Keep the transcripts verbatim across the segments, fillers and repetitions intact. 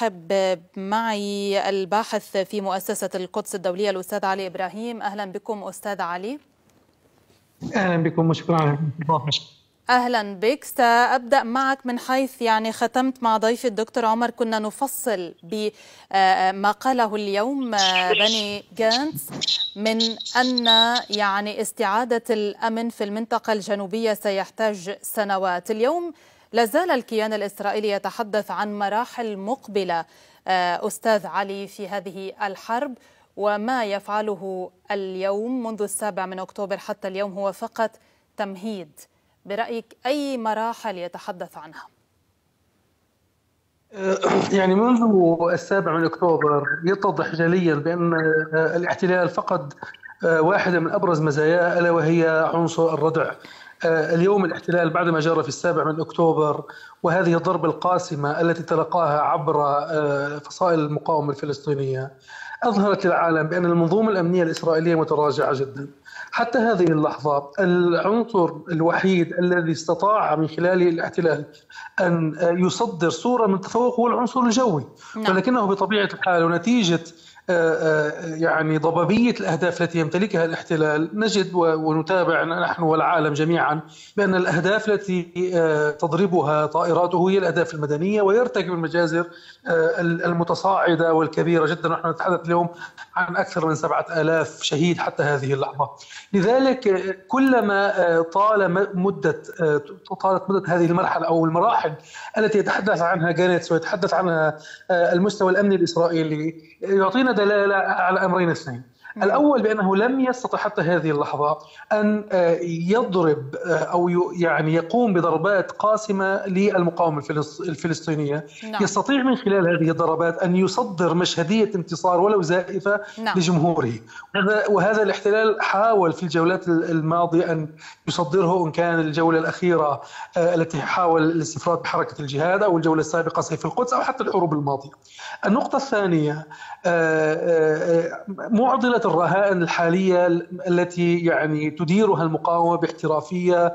أرحب معي الباحث في مؤسسة القدس الدولية الأستاذ علي إبراهيم. أهلا بكم أستاذ علي. أهلا بكم وشكرا على الاستضافة. أهلا بك. سأبدأ معك من حيث يعني ختمت مع ضيفي الدكتور عمر. كنا نفصل بما قاله اليوم بني جانتس من أن يعني استعادة الأمن في المنطقة الجنوبية سيحتاج سنوات. اليوم لازال الكيان الإسرائيلي يتحدث عن مراحل مقبلة أستاذ علي في هذه الحرب، وما يفعله اليوم منذ السابع من أكتوبر حتى اليوم هو فقط تمهيد. برأيك أي مراحل يتحدث عنها؟ يعني منذ السابع من أكتوبر يتضح جليا بأن الاحتلال فقد واحدة من أبرز مزاياه، ألا وهي عنصر الردع. اليوم الاحتلال بعدما جرى في السابع من أكتوبر وهذه الضربة القاسمة التي تلقاها عبر فصائل المقاومة الفلسطينية أظهرت للعالم بأن المنظومة الأمنية الإسرائيلية متراجعة جدا. حتى هذه اللحظة العنصر الوحيد الذي استطاع من خلال الاحتلال أن يصدر صورة من التفوق هو العنصر الجوي، ولكنه بطبيعة الحال ونتيجة يعني ضبابية الأهداف التي يمتلكها الاحتلال نجد ونتابع نحن والعالم جميعا بأن الأهداف التي تضربها طائراته هي الأهداف المدنية، ويرتكب المجازر المتصاعدة والكبيرة جدا. نحن نتحدث اليوم عن أكثر من سبعة آلاف شهيد حتى هذه اللحظة. لذلك كلما طال مدة طالت مدة هذه المرحلة أو المراحل التي يتحدث عنها جانتس ويتحدث عنها المستوى الأمني الإسرائيلي يعطينا دلالة على أمرين اثنين. الأول بأنه لم يستطع حتى هذه اللحظة أن يضرب أو يعني يقوم بضربات قاسمة للمقاومة الفلسطينية. نعم. يستطيع من خلال هذه الضربات أن يصدر مشهدية انتصار ولو زائفة. نعم. لجمهوره، وهذا الاحتلال حاول في الجولات الماضية أن يصدره، إن كان الجولة الأخيرة التي حاول الاستفراد بحركة الجهاد أو الجولة السابقة سيف القدس أو حتى الحروب الماضية. النقطة الثانية معضلة الرهائن الحالية التي يعني تديرها المقاومة باحترافية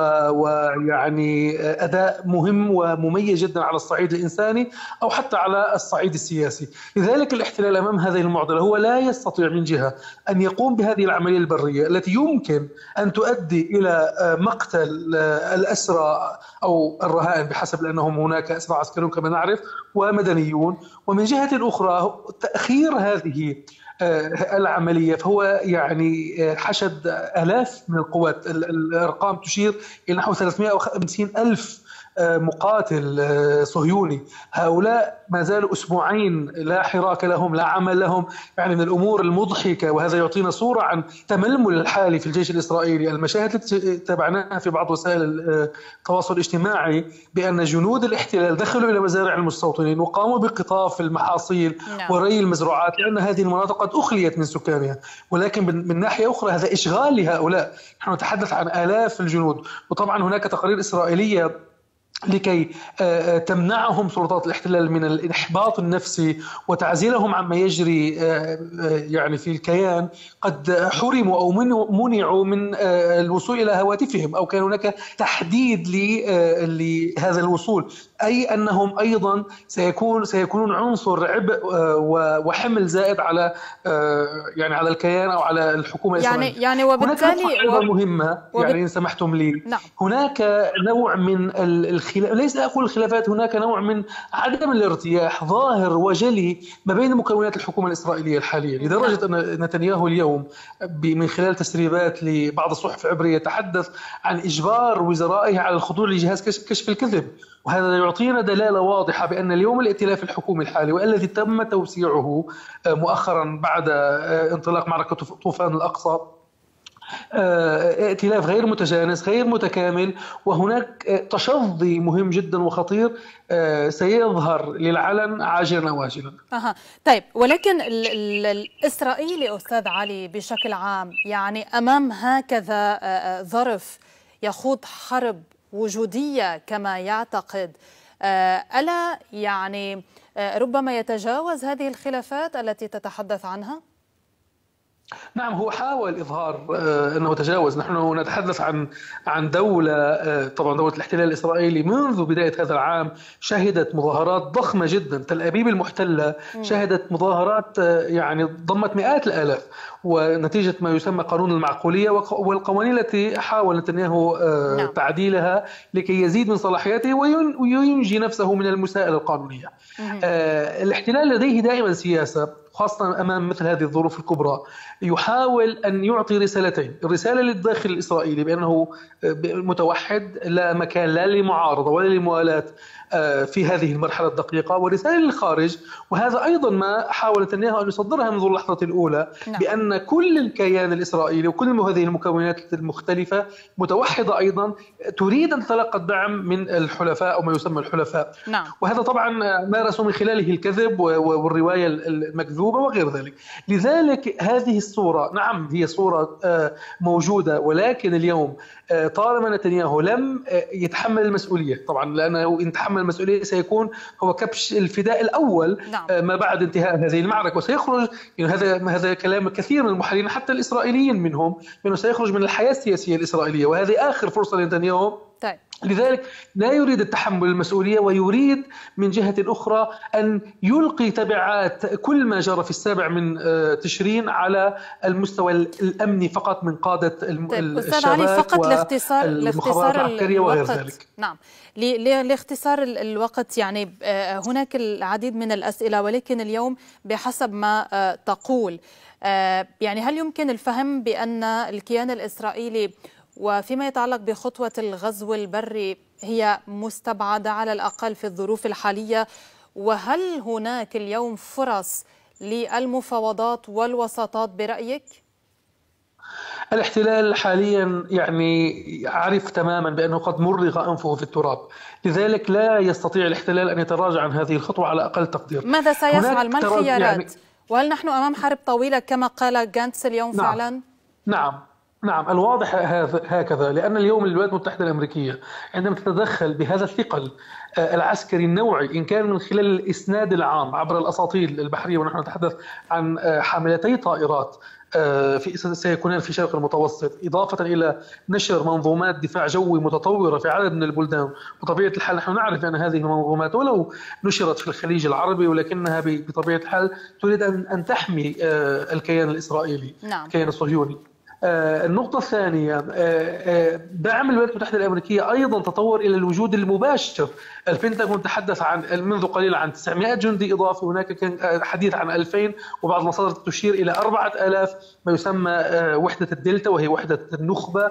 ويعني أداء مهم ومميز جدا على الصعيد الإنساني أو حتى على الصعيد السياسي. لذلك الاحتلال أمام هذه المعضلة هو لا يستطيع من جهة أن يقوم بهذه العملية البرية التي يمكن أن تؤدي إلى مقتل الأسرى أو الرهائن بحسب، لأنهم هناك أسرى عسكريون كما نعرف ومدنيون، ومن جهة أخرى تأخير هذه العملية فهو يعني حشد آلاف من القوات. الأرقام تشير إلى نحو ثلاثمائة وخمسين ألف مقاتل صهيوني. هؤلاء ما زالوا أسبوعين لا حراك لهم، لا عمل لهم، يعني من الأمور المضحكة، وهذا يعطينا صورة عن تململ الحالي في الجيش الإسرائيلي. المشاهد التي تابعناها في بعض وسائل التواصل الاجتماعي بأن جنود الاحتلال دخلوا إلى مزارع المستوطنين وقاموا بقطاف المحاصيل وري المزروعات، لأن هذه المناطق قد أخليت من سكانها. ولكن من ناحية أخرى هذا إشغال لهؤلاء. نحن نتحدث عن آلاف الجنود، وطبعا هناك تقارير إسرائيلية لكي تمنعهم سلطات الاحتلال من الإحباط النفسي وتعزيلهم عما يجري يعني في الكيان. قد حرموا أو منعوا من الوصول إلى هواتفهم، أو كان هناك تحديد لهذا الوصول، أي أنهم أيضا سيكون سيكونون عنصر عبء وحمل زائد على يعني على الكيان أو على الحكومة الإسرائيلية. يعني يعني وبالتالي هناك مهمة وبت... يعني إن سمحتم لي. نعم. هناك نوع من الخلاف، ليس أقول الخلافات، هناك نوع من عدم الارتياح ظاهر وجلي ما بين مكونات الحكومة الإسرائيلية الحالية، لدرجة أن نتنياهو اليوم من خلال تسريبات لبعض الصحف العبرية يتحدث عن إجبار وزرائه على الخضوع لجهاز كشف الكذب. وهذا يعطينا دلالة واضحة بأن اليوم الائتلاف الحكومي الحالي والذي تم توسيعه مؤخرا بعد انطلاق معركة طوفان الأقصى ائتلاف غير متجانس غير متكامل، وهناك تشظي مهم جدا وخطير سيظهر للعلن عاجلا أو آجلا. أها. طيب، ولكن ال ال الإسرائيلي أستاذ علي بشكل عام يعني أمام هكذا ظرف يخوض حرب وجودية كما يعتقد، ألا يعني ربما يتجاوز هذه الخلافات التي تتحدث عنها؟ نعم، هو حاول إظهار آه، أنه تجاوز. نحن نتحدث عن عن دولة، آه، طبعا دولة الاحتلال الإسرائيلي منذ بداية هذا العام شهدت مظاهرات ضخمة جدا. تل أبيب المحتلة مم. شهدت مظاهرات آه، يعني ضمت مئات الآلاف، ونتيجة ما يسمى قانون المعقولية وق- والقوانين التي حاول نتنياهو آه، نعم. تعديلها لكي يزيد من صلاحياته وين- وينجي نفسه من المساءلة القانونية. مم. آه، الاحتلال لديه دائما سياسة، خاصة أمام مثل هذه الظروف الكبرى. يحاول أن يعطي رسالتين: الرسالة للداخل الإسرائيلي بأنه متوحد، لا مكان لا لمعارضة ولا لموالاة في هذه المرحلة الدقيقة، ورسالة للخارج، وهذا أيضا ما حاول نتنياهو أن يصدرها منذ اللحظة الأولى، نعم. بأن كل الكيان الإسرائيلي وكل هذه المكونات المختلفة متوحدة أيضا، تريد أن تتلقى الدعم من الحلفاء أو ما يسمى الحلفاء. نعم. وهذا طبعا مارسوا من خلاله الكذب والرواية المكذوبة وغير ذلك. لذلك هذه الصورة، نعم هي صورة موجودة، ولكن اليوم طالما نتنياهو لم يتحمل المسؤولية، طبعا لأنه إن تحمل المسؤولية سيكون هو كبش الفداء الأول نعم. ما بعد انتهاء هذه المعركة، وسيخرج يعني هذا هذا كلام كثير من المحللين حتى الإسرائيليين منهم، أنه سيخرج من الحياة السياسية الإسرائيلية، وهذه آخر فرصة لنتنياهو. طيب. لذلك لا يريد التحمل المسؤولية، ويريد من جهة أخرى أن يلقي تبعات كل ما جرى في السابع من تشرين على المستوى الأمني فقط من قادة طيب أستاذ علي، فقط لاختصار لاختصار العسكرية وغير ذلك. نعم، لاختصار الوقت، يعني هناك العديد من الأسئلة، ولكن اليوم بحسب ما تقول يعني هل يمكن الفهم بأن الكيان الإسرائيلي وفيما يتعلق بخطوة الغزو البري هي مستبعدة على الأقل في الظروف الحالية؟ وهل هناك اليوم فرص للمفاوضات والوساطات برأيك؟ الاحتلال حاليا يعني عرف تماما بأنه قد مرغ أنفه في التراب، لذلك لا يستطيع الاحتلال أن يتراجع عن هذه الخطوة على أقل تقدير. ماذا سيفعل؟ ما الخيارات؟ يعني وهل نحن أمام حرب طويلة كما قال جانتس اليوم؟ نعم. فعلا؟ نعم نعم الواضح هكذا، لأن اليوم الولايات المتحدة الأمريكية عندما تتدخل بهذا الثقل العسكري النوعي، إن كان من خلال الإسناد العام عبر الأساطيل البحرية، ونحن نتحدث عن حاملتي طائرات في سيكونان في شرق المتوسط، إضافة إلى نشر منظومات دفاع جوي متطورة في عدد من البلدان. وطبيعة الحال نحن نعرف أن هذه المنظومات ولو نشرت في الخليج العربي، ولكنها بطبيعة الحال تريد أن تحمي الكيان الإسرائيلي، نعم. الكيان الصهيوني. النقطة الثانية، دعم الولايات المتحدة الأمريكية أيضا تطور إلى الوجود المباشر. البنتاغون تحدث عن منذ قليل عن تسعمائة جندي إضافي، هناك كان حديث عن ألفين، وبعض المصادر تشير إلى أربعة آلاف ما يسمى وحدة الدلتا، وهي وحدة النخبة.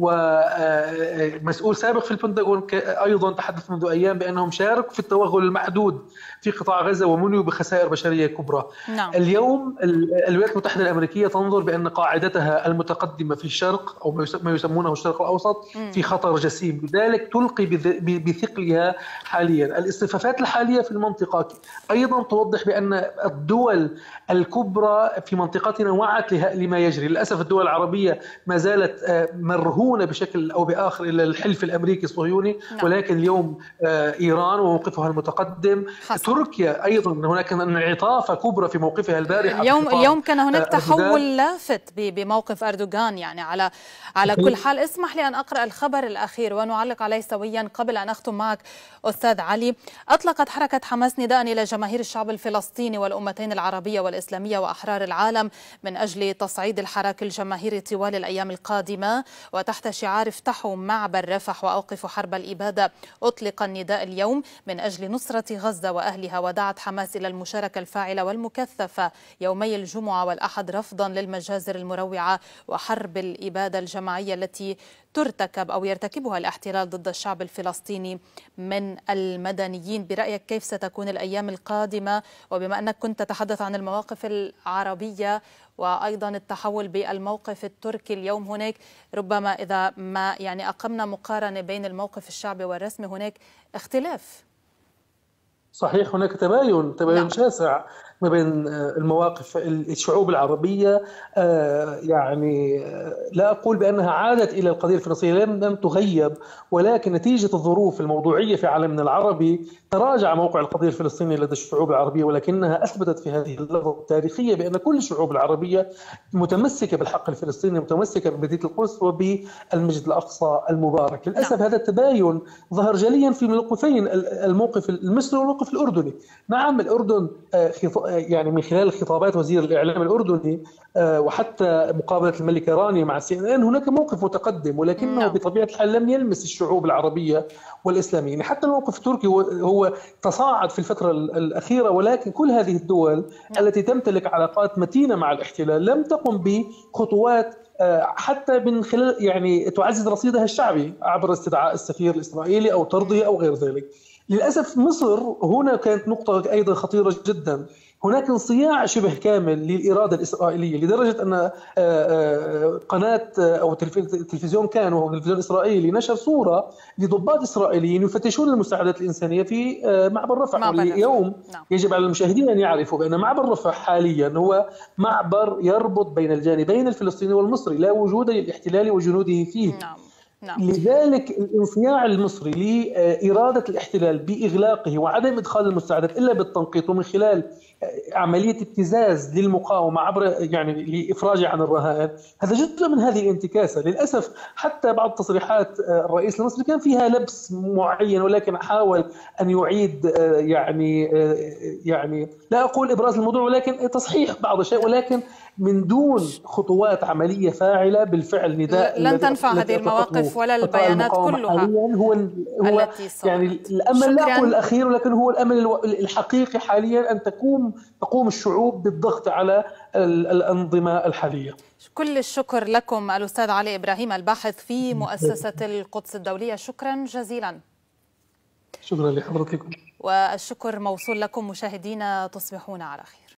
ومسؤول سابق في البنتاغون أيضا تحدث منذ أيام بأنهم شاركوا في التوغل المحدود في قطاع غزة ومنعوا بخسائر بشرية كبرى. نعم. اليوم الولايات المتحدة الأمريكية تنظر بأن قاعدتها المتقدمة في الشرق أو ما يسمونه الشرق الأوسط في خطر جسيم، لذلك تلقي بثقلها حاليا. الاصطفافات الحالية في المنطقة أيضا توضح بأن الدول الكبرى في منطقتنا وعت لما يجري. للأسف الدول العربية ما زالت مرهونة بشكل أو بآخر إلى الحلف الأمريكي الصهيوني، ولكن اليوم إيران وموقفها المتقدم، حسن. تركيا أيضا هناك انعطافة كبرى في موقفها البارحة. اليوم اليوم كان هناك تحول لافت بموقف أردوغان، يعني على على كل حال. اسمح لي أن أقرأ الخبر الأخير ونعلق عليه سويا قبل أن أختم معك أستاذ علي. أطلقت حركة حماس نداء إلى جماهير الشعب الفلسطيني والأمتين العربية والإسلامية وأحرار العالم من أجل تصعيد الحراك الجماهيري طوال الأيام القادمة، وتحت شعار افتحوا معبر رفح وأوقفوا حرب الإبادة أطلق النداء اليوم من أجل نصرة غزة وأهلها. ودعت حماس إلى المشاركة الفاعلة والمكثفة يومي الجمعة والأحد رفضا للمجازر المروعة وحرب الإبادة الجماعية التي ترتكب أو يرتكبها الاحتلال ضد الشعب الفلسطيني من المدنيين. برأيك كيف ستكون الأيام القادمة؟ وبما أنك كنت تتحدث عن المواقف العربية وأيضا التحول بالموقف التركي اليوم، هناك ربما إذا ما يعني أقمنا مقارنة بين الموقف الشعبي والرسمي هناك اختلاف. صحيح، هناك تباين تباين نعم. شاسع ما بين المواقف الشعوب العربية. يعني لا أقول بأنها عادت إلى القضية الفلسطينية، لم تغيب، ولكن نتيجة الظروف الموضوعية في عالمنا العربي تراجع موقع القضية الفلسطينية لدى الشعوب العربية، ولكنها أثبتت في هذه اللحظة التاريخية بأن كل الشعوب العربية متمسكة بالحق الفلسطيني، متمسكة بمدينة القدس وبالمسجد الأقصى المبارك. للأسف هذا التباين ظهر جليا في موقفين، الموقف المصري والموقف الأردني. نعم الأردن يعني من خلال خطابات وزير الإعلام الأردني وحتى مقابلة الملكة رانيا مع سي إن إن هناك موقف متقدم، ولكنه نعم. بطبيعة الحال لم يلمس الشعوب العربية والإسلامية. يعني حتى الموقف التركي هو تصاعد في الفترة الأخيرة، ولكن كل هذه الدول نعم. التي تمتلك علاقات متينة مع الاحتلال لم تقم بخطوات حتى من خلال يعني تعزز رصيدها الشعبي عبر استدعاء السفير الإسرائيلي أو طرده أو غير ذلك. للأسف مصر هنا كانت نقطة أيضا خطيرة جدا، هناك انصياع شبه كامل للإرادة الإسرائيلية، لدرجة أن قناة أو تلفزيون كان وهو تلفزيون إسرائيلي نشر صورة لضباط إسرائيليين يفتشون المساعدات الإنسانية في معبر رفح. واليوم يجب على المشاهدين أن يعرفوا بأن معبر رفح حاليا هو معبر يربط بين الجانبين الفلسطيني والمصري، لا وجود للاحتلال وجنوده فيه. نعم. نعم. لذلك الانصياع المصري لإرادة الاحتلال بإغلاقه وعدم إدخال المساعدات إلا بالتنقيط ومن خلال عملية ابتزاز للمقاومة عبر يعني لإفراج عن الرهائن، هذا جزء من هذه الانتكاسة. للأسف حتى بعض تصريحات الرئيس المصري كان فيها لبس معين، ولكن حاول أن يعيد يعني يعني لا أقول إبراز الموضوع ولكن تصحيح بعض الشيء، ولكن من دون خطوات عملية فاعلة. بالفعل نداء لن تنفع هذه المواقف ولا البيانات كلها هو هو يعني الأمل لا أقول الأخير، ولكن هو الأمل الحقيقي حاليا أن تقوم تقوم الشعوب بالضغط على الأنظمة الحالية. كل الشكر لكم الأستاذ علي إبراهيم الباحث في مؤسسة القدس الدولية، شكرا جزيلا. شكرا لحضرتكم. والشكر موصول لكم مشاهدينا، تصبحون على خير.